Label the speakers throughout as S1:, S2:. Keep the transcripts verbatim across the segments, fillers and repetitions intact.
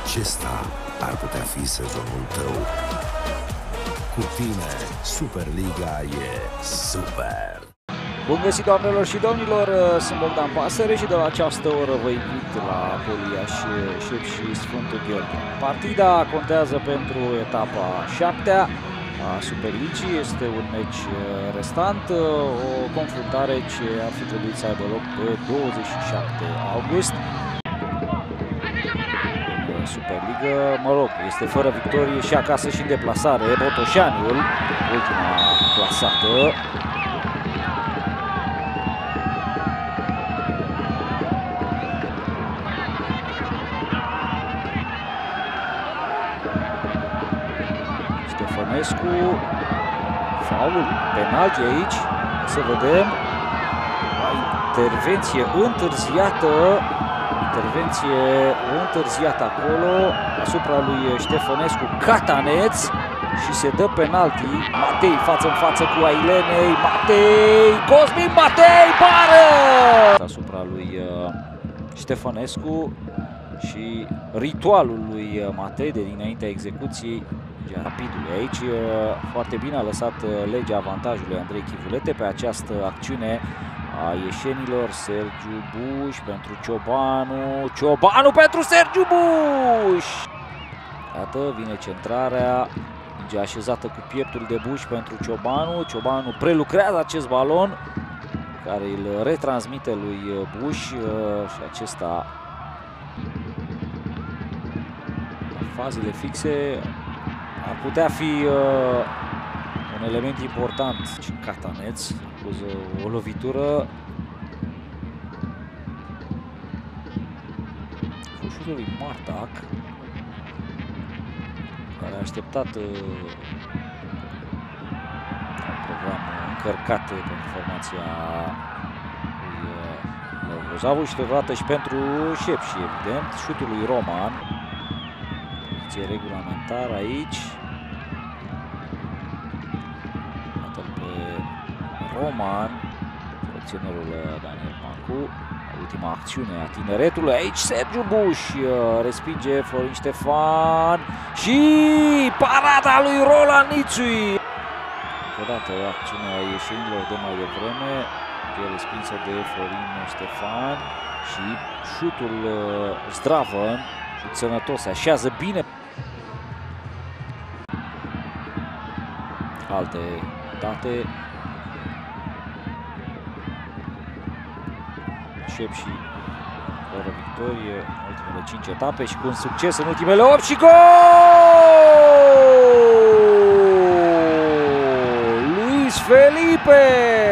S1: Acesta ar putea fi sezonul tău. Cu tine, Superliga e super!
S2: Bun găsit, doamnelor și domnilor, sunt Bogdan Pasăre și de la această oră vă invit la Poliași Șepși și Sfântul Gheorghe. Partida contează pentru etapa șaptea a Superligii, este un meci restant, o confruntare ce ar fi trebuit să aibă loc pe douăzeci și șapte august. Superliga, mă rog, este fără victorie și acasă și în deplasare. Botoșaniul, ultima clasată. Ștefănescu, faul, penalti aici, să vedem. Intervenție întârziată. Intervenție întârziată acolo asupra lui Ștefănescu, Cataneț, și se dă penalti. Matei față în față cu Ailenei. Matei, Cosmin Matei, bară! Asupra lui Ștefănescu și ritualul lui Matei de dinaintea execuției rapidului. Aici foarte bine a lăsat legea avantajului Andrei Chivulete pe această acțiune a ieșenilor. Sergiu Buș pentru Ciobanu, Ciobanu pentru Sergiu Buș! Iată, vine centrarea, minge așezată cu pieptul de Buș pentru Ciobanu. Ciobanu prelucrează acest balon care îl retransmite lui Buș și acesta, în fazele fixe, ar putea fi un element important. Cataneț acuză o lovitură. Fușurul lui Martac, care a așteptat un program încărcat pentru formația lui Grozavu și totodată și pentru Șepși, evident. Șutul lui Roman, poziție regulamentară aici. Roman, selecționerul Daniel Mancu, ultima acțiune a tineretului. Aici Sergiu Buș respinge Florin Ștefan și parada lui Roland Nițui. Încă o dată acțiunea ieșenilor de mai devreme, e respinsă de Florin Ștefan și șutul Zdravăn, șut sănătos, se așează bine. Alte date. Șepși fără victorie în ultimele cinci etape și cu un succes în ultimele opt și gol! Luis Felipe!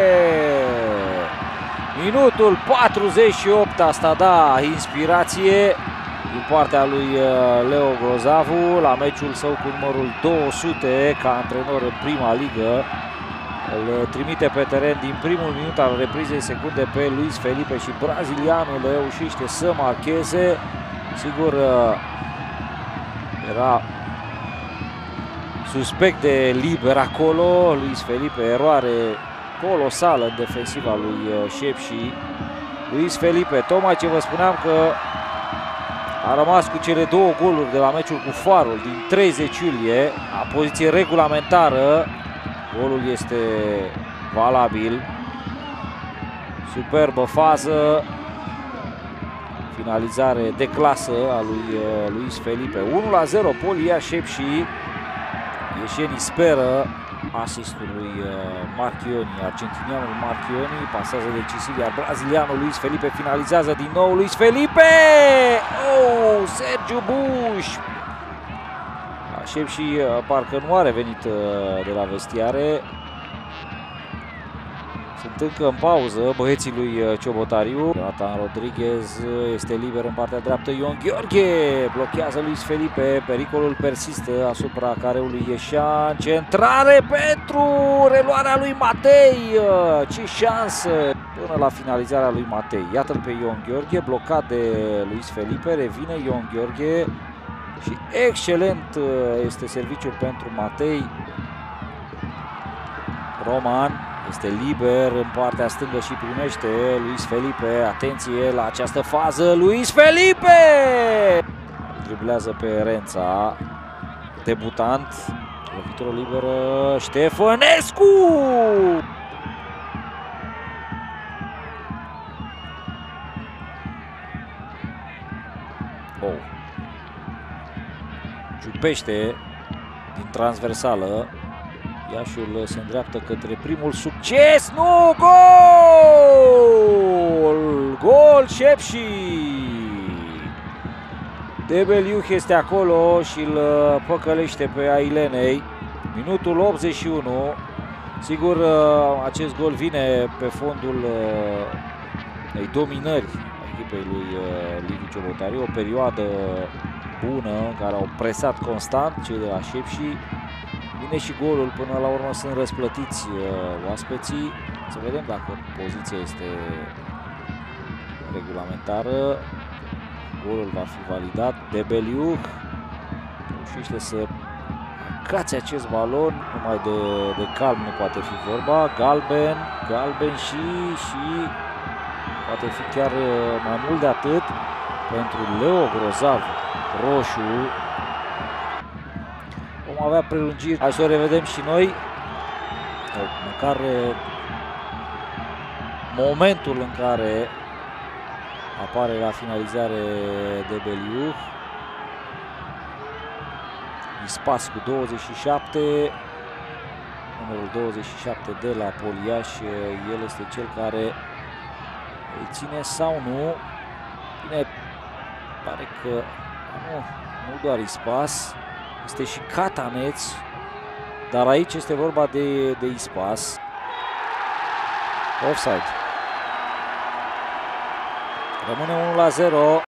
S2: Minutul patruzeci și opt, asta da inspirație din partea lui Leo Grozavu la meciul său cu numărul două sute ca antrenor în prima ligă. Îl trimite pe teren din primul minut al reprizei secunde pe Luis Felipe și brazilianul reușește să marcheze. Sigur, era suspect de liber acolo. Luis Felipe, eroare colosală în defensiva lui Șepși. Luis Felipe, tocmai ce vă spuneam că a rămas cu cele două goluri de la meciul cu Farul din treizeci iulie, a poziție regulamentară. Golul este valabil. Superbă fază. Finalizare de clasă a lui Luis Felipe. unu la zero, Poliași Șepși. Ieșenii speră asistul lui Marchioni, argentinianul Marchioni. Pasează decisiv, iar brazilianul Luis Felipe finalizează din nou. Luis Felipe! Oh, Sergiu Buș! Șepși parcă nu a revenit de la vestiare. Sunt încă în pauză băieții lui Ciobotariu. Jonathan Rodriguez este liber în partea dreaptă. Ion Gheorghe blochează Luis Felipe. Pericolul persistă asupra careului Ieșan. Centrare pentru reluarea lui Matei. Ce șansă până la finalizarea lui Matei. Iată-l pe Ion Gheorghe, blocat de Luis Felipe. Revine Ion Gheorghe. Și excelent este serviciul pentru Matei. Roman este liber în partea stângă și primește Luis Felipe. Atenție la această fază, Luis Felipe! driblează pe Rența, debutant, lovitură liberă, Ștefănescu! Oh. Ciupește din transversală. Iașiul se îndreaptă către primul succes. Nu! Gol! Gol Șepși! Debeliuh este acolo și îl păcălește pe Ailenei. Minutul optzeci și unu. Sigur, acest gol vine pe fondul ei dominări a echipei lui Liviu Ciobotariu. O perioadă bună în care au presat constant cei de la Șepși. Vine și golul, până la urmă sunt răsplătiți oaspeții. Să vedem dacă poziția este regulamentară. Golul va fi validat. Debeliuh reușește să acațe acest balon. Numai de, de calm nu poate fi vorba. Galben, galben și, și poate fi chiar mai mult de atât pentru Leo Grozav. Roșu. Vom avea prelungiri. Hai să o revedem și noi. Măcar momentul în care apare la finalizare Debeliuh. Ispas cu douăzeci și șapte. Numărul douăzeci și șapte de la Poliaș. El este cel care îi ține sau nu. Bine, pare că nu, nu doar Ispas. Este și Cataneț, dar aici este vorba de, de Ispas. Offside. Rămâne unu la zero.